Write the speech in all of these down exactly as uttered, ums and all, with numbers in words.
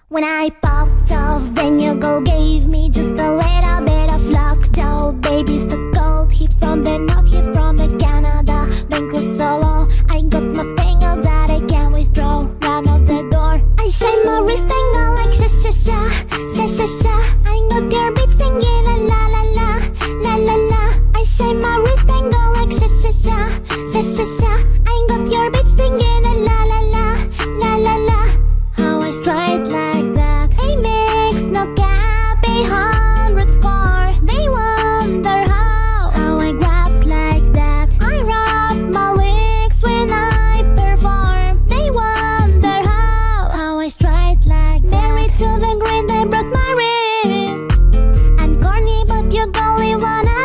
When I popped off, then your girl gave me just a little bit of lockjaw. Baby so cold, he from the north, he from the Canada. Bankroll solo, I got nothing else that I can withdraw. Run out the door, I shine my wrist and go like sha sha sha, sha sha sha. I got your beat singing la la la la, la la la. I shine my wrist and go like sha sha sha, sha sha sha. I got your beat singing la la la la, la la la. How I stride like that, a mix, no cap, a hundred score. They wonder how, how I grab like that. I rap my lyrics when I perform. They wonder how, how I stride like that. Married to the grind, I brought my ring. And corny, but you only wanna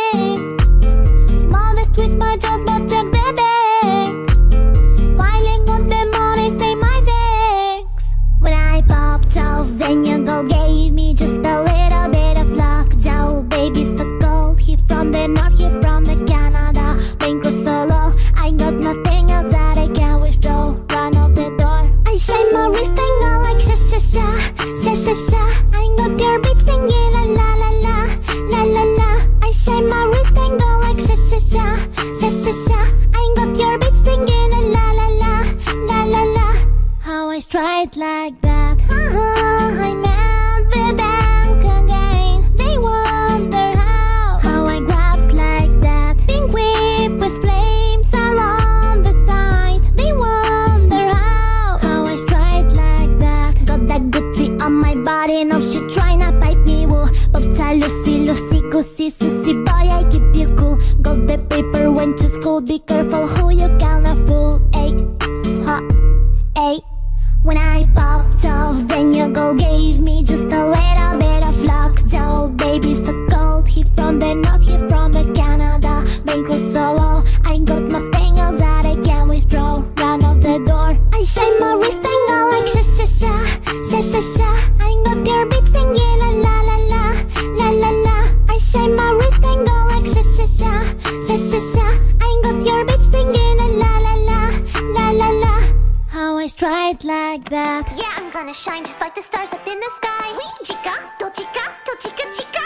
dig. Modest with my jaws, but check the bank. Filing on the money, say my thanks. When I popped off, then your girl gave me just a little bit of lockjaw. Baby so cold, he from the north, he from the Canada. Bankroll solo, I got nothing else that I can withdraw. Run off the door, I shine my wrist and go like sha sha sha, sha sha sha. I got your beat singing la la la la, la la la. I shine my wrist and go like sha sha sha, sha sha sha. I got your beat singing la la la la, la la la. How I stride like that. Uh-huh, I'm at the bank again. They wonder how, how I grab like that. Pink whip with flames along the side. They wonder how, how I stride like that. Got that Gucci on my body, no shit tryna pipe me woo. Bobta Lucy, Lucy, Goosey, Susie, boy I keep you cool. Got the paper, went to school, be careful who you gonna fool. Ay, ha, ay. When I popped off, then your girl gave me just a little bit of lockjaw. Baby so cold, he from the north, he from the Canada. Bankroll solo, I got nothing else that I can withdraw. Run out the door, I shine my wrist and go like sha sha sha, sha sha sha. I got your beat singing la la la la, la la la. I shine my wrist and go like sha sha sha, sha sha sha. I got your beat singing la la la la, la la la. How I stride like that. Yeah, I'm gonna shine just like the stars up in the sky. Wee chica, do chica, do chica chica.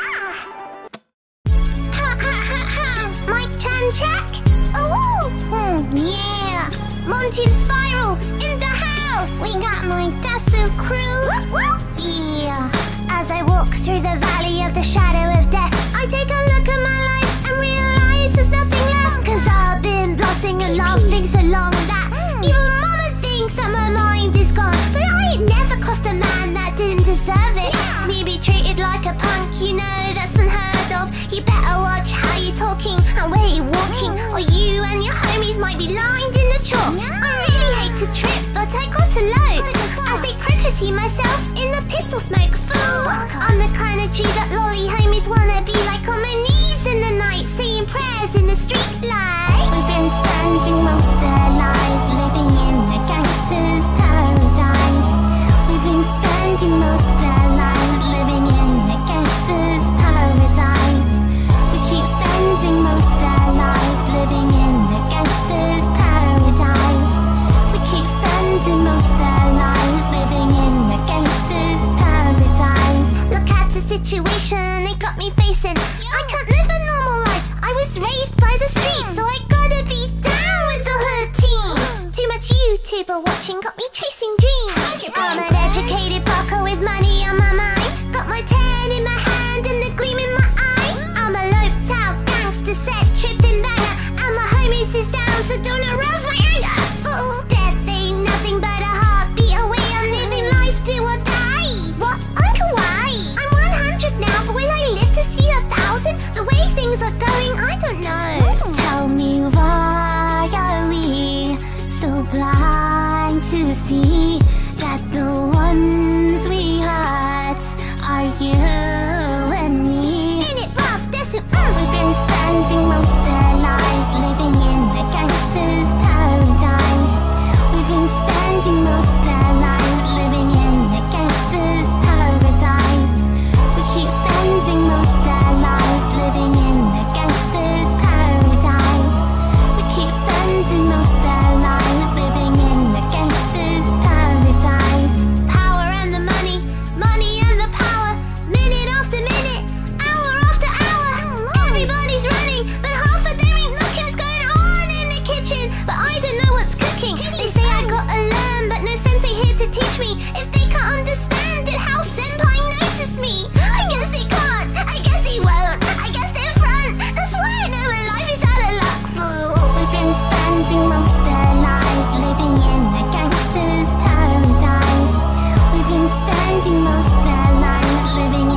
Ha ha ha ha. Mic turn check. Oh, hmm, yeah. Monty the Spiral in the house. We got my Dasu crew. Woo, woo. Yeah. As I walk through the valley of the shadow of death, I take a look at my life and realize there's nothing left. Cause I've been blasting along things so long that even mama thinks that my mind is gone. But I ain't never crossed a man that didn't deserve it. Yeah. Me be treated like a punk, you know that's unheard of. You better watch how you talking and where you walking, or you and your homies might be lined in the chalk. Yeah. I really hate to trip, but I got to load as they see myself in the pistol smoke. Fool, I'm the kind of G that lolly homies wanna be, like on my knees in the night, saying prayers in the street light. We've been spending most of our lives living in a gangster's paradise. We've been spending most of our lives living in a gangster's paradise. We keep spending most of our lives living in a gangster's paradise. We keep spending most of our lives living in a gangster's paradise. Look at the situation, it cooking, but I don't know what's cooking. They say I gotta learn, but no sensei here to teach me. If they can't understand it, how senpai notice me? I guess they can't, I guess he won't, I guess they're front. That's why I know when life is out of luck, fool. We've been spending most their lives living in a gangster's paradise. We've been spending most their lives living in